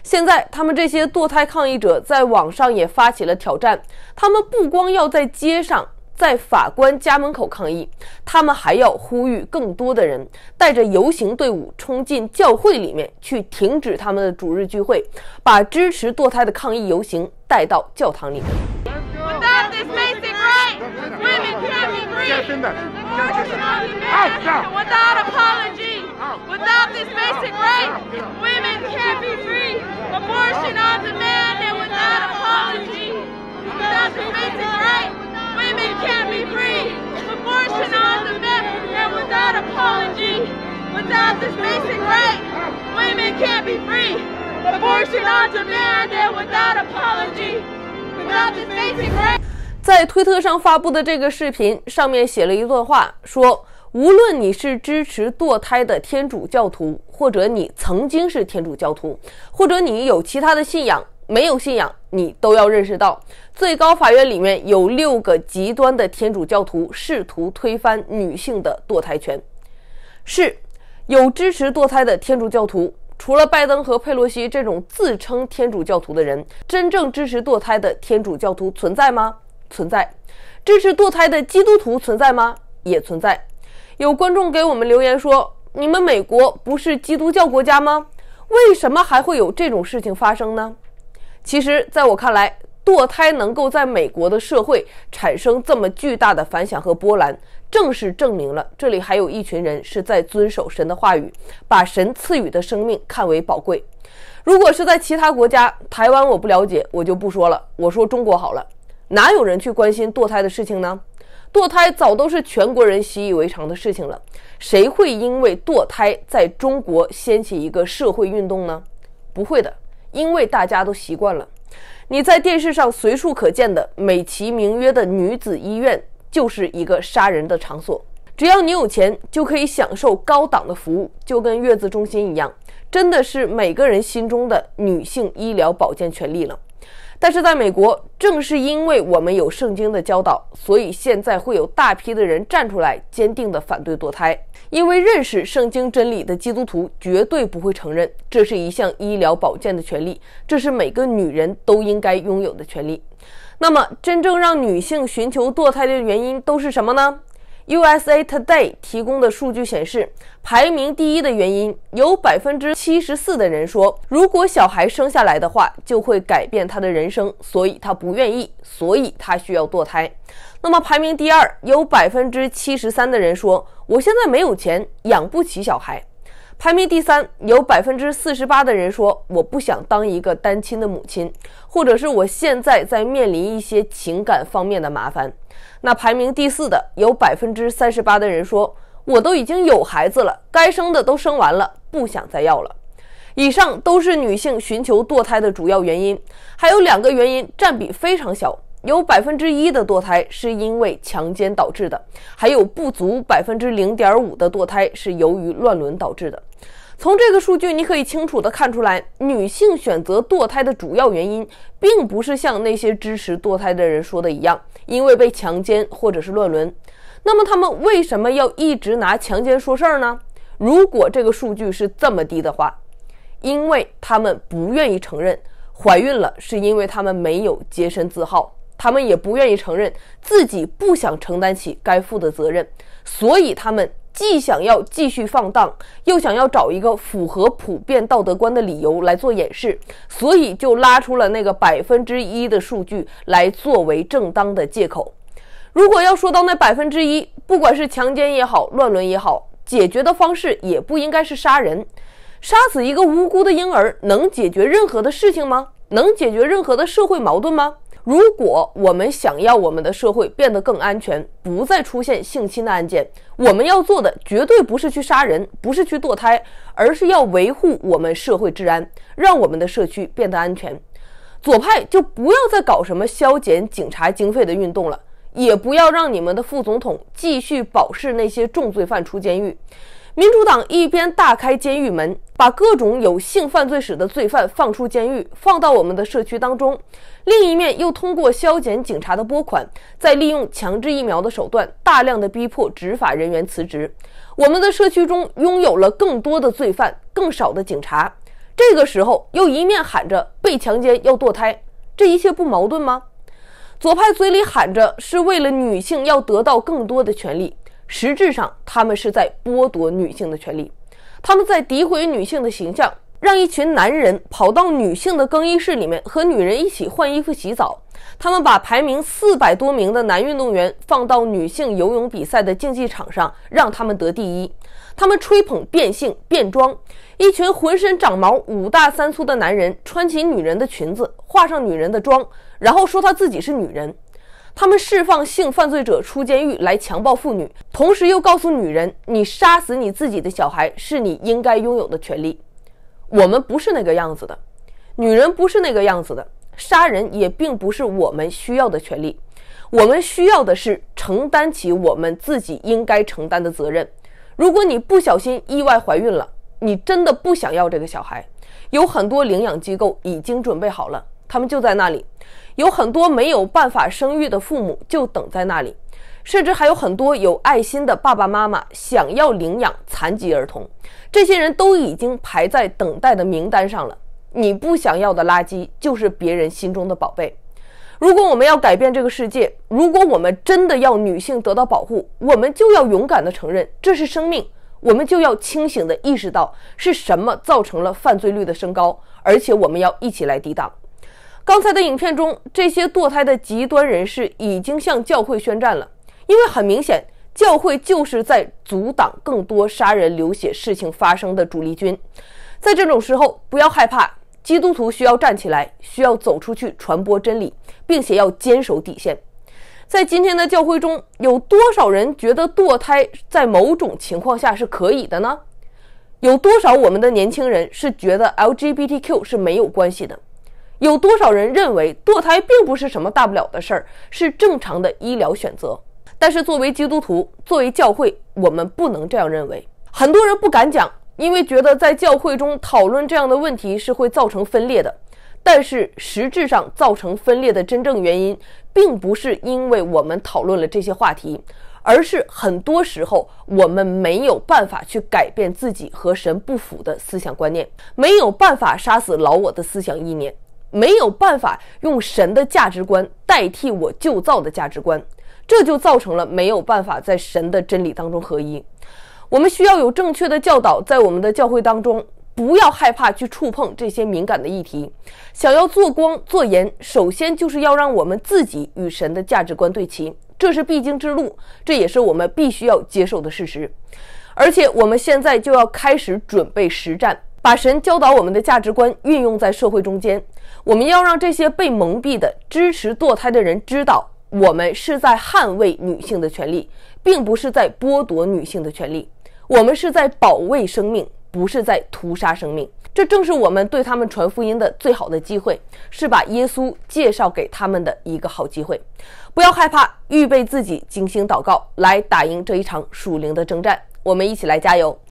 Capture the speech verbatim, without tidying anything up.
现在他们这些堕胎抗议者在网上也发起了挑战，他们不光要在街上在法官家门口抗议，他们还要呼吁更多的人带着游行队伍冲进教会里面去停止他们的主日聚会，把支持堕胎的抗议游行带到教堂里面。 Without this basic right, women can't be free. Without apology, without this basic right, women can't be free. Abortion on demand and without apology. Without this basic right, women can't be free. Abortion on demand and without apology. Without this basic right, women can't be free. Abortion on demand and without apology. 在推特上发布的这个视频上面写了一段话，说无论你是支持堕胎的天主教徒，或者你曾经是天主教徒，或者你有其他的信仰，没有信仰，你都要认识到最高法院里面有六个极端的天主教徒试图推翻女性的堕胎权。是有支持堕胎的天主教徒，除了拜登和佩洛西这种自称天主教徒的人，真正支持堕胎的天主教徒存在吗？存在。支持堕胎的基督徒存在吗？也存在。有观众给我们留言说，你们美国不是基督教国家吗？为什么还会有这种事情发生呢？其实在我看来，堕胎能够在美国的社会产生这么巨大的反响和波澜，正是证明了这里还有一群人是在遵守神的话语，把神赐予的生命看为宝贵。如果是在其他国家，台湾我不了解，我就不说了，我说中国好了，哪有人去关心堕胎的事情呢？堕胎早都是全国人习以为常的事情了，谁会因为堕胎在中国掀起一个社会运动呢？不会的，因为大家都习惯了。你在电视上随处可见的美其名曰的女子医院，就是一个杀人的场所。只要你有钱，就可以享受高档的服务，就跟月子中心一样，真的是每个人心中的女性医疗保健权利了。但是在美国，正是因为我们有圣经的教导，所以现在会有大批的人站出来坚定地反对堕胎，因为认识圣经真理的基督徒绝对不会承认这是一项医疗保健的权利，这是每个女人都应该拥有的权利。那么真正让女性寻求堕胎的原因都是什么呢？ U S A Today 提供的数据显示，排名第一的原因有 百分之七十四 的人说，如果小孩生下来的话就会改变他的人生，所以他不愿意，所以他需要堕胎。那么排名第二，有 百分之七十三 的人说，我现在没有钱，养不起小孩。排名第三，有 百分之四十八 的人说，我不想当一个单亲的母亲，或者是我现在在面临一些情感方面的麻烦。那排名第四的，有 百分之三十八 的人说，我都已经有孩子了，该生的都生完了，不想再要了。以上都是女性寻求堕胎的主要原因，还有两个原因占比非常小，有 百分之一 的堕胎是因为强奸导致的，还有不足 百分之零点五 的堕胎是由于乱伦导致的。从这个数据你可以清楚地看出来，女性选择堕胎的主要原因并不是像那些支持堕胎的人说的一样，因为被强奸或者是乱伦。那么他们为什么要一直拿强奸说事儿呢？如果这个数据是这么低的话，因为他们不愿意承认怀孕了是因为他们没有洁身自好，他们也不愿意承认自己不想承担起该负的责任，所以他们既想要继续放荡，又想要找一个符合普遍道德观的理由来做掩饰，所以就拉出了那个百分之一的数据来作为正当的借口。如果要说到那百分之一，不管是强奸也好，乱伦也好，解决的方式也不应该是杀人。杀死一个无辜的婴儿能解决任何的事情吗？能解决任何的社会矛盾吗？如果我们想要我们的社会变得更安全，不再出现性侵的案件，我们要做的绝对不是去杀人，不是去堕胎，而是要维护我们社会治安，让我们的社区变得安全。左派就不要再搞什么削减警察经费的运动了，也不要让你们的副总统继续保释那些重罪犯出监狱。民主党一边大开监狱门，把各种有性犯罪史的罪犯放出监狱，放到我们的社区当中，另一面又通过削减警察的拨款，再利用强制疫苗的手段，大量的逼迫执法人员辞职。我们的社区中拥有了更多的罪犯，更少的警察。 这个时候又一面喊着被强奸要堕胎，这一切不矛盾吗？左派嘴里喊着是为了女性要得到更多的权利，实质上他们是在剥夺女性的权利，他们在诋毁女性的形象，让一群男人跑到女性的更衣室里面和女人一起换衣服洗澡，他们把排名四百多名的男运动员放到女性游泳比赛的竞技场上，让他们得第一，他们吹捧变性变装，一群浑身长毛五大三粗的男人穿起女人的裙子，化上女人的妆，然后说她自己是女人。他们释放性犯罪者出监狱来强暴妇女，同时又告诉女人，你杀死你自己的小孩是你应该拥有的权利。我们不是那个样子的，女人不是那个样子的，杀人也并不是我们需要的权利。我们需要的是承担起我们自己应该承担的责任。如果你不小心意外怀孕了，你真的不想要这个小孩，有很多领养机构已经准备好了，他们就在那里，有很多没有办法生育的父母就等在那里，甚至还有很多有爱心的爸爸妈妈想要领养残疾儿童，这些人都已经排在等待的名单上了。你不想要的垃圾就是别人心中的宝贝。如果我们要改变这个世界，如果我们真的要女性得到保护，我们就要勇敢地承认这是生命，我们就要清醒地意识到是什么造成了犯罪率的升高，而且我们要一起来抵挡。刚才的影片中，这些堕胎的极端人士已经向教会宣战了，因为很明显，教会就是在阻挡更多杀人流血事情发生的主力军。在这种时候，不要害怕，基督徒需要站起来，需要走出去传播真理，并且要坚守底线。在今天的教会中，有多少人觉得堕胎在某种情况下是可以的呢？有多少我们的年轻人是觉得 L G B T Q 是没有关系的？有多少人认为堕胎并不是什么大不了的事儿，是正常的医疗选择？但是作为基督徒，作为教会，我们不能这样认为。很多人不敢讲，因为觉得在教会中讨论这样的问题是会造成分裂的。但是实质上造成分裂的真正原因，并不是因为我们讨论了这些话题，而是很多时候我们没有办法去改变自己和神不符的思想观念，没有办法杀死老我的思想意念，没有办法用神的价值观代替我旧造的价值观，这就造成了没有办法在神的真理当中合一。我们需要有正确的教导在我们的教会当中，不要害怕去触碰这些敏感的议题。想要做光做盐，首先就是要让我们自己与神的价值观对齐，这是必经之路，这也是我们必须要接受的事实。而且我们现在就要开始准备实战，把神教导我们的价值观运用在社会中间。我们要让这些被蒙蔽的支持堕胎的人知道，我们是在捍卫女性的权利，并不是在剥夺女性的权利。我们是在保卫生命，不是在屠杀生命。这正是我们对他们传福音的最好的机会，是把耶稣介绍给他们的一个好机会。不要害怕，预备自己，精心祷告，来打赢这一场属灵的征战。我们一起来加油。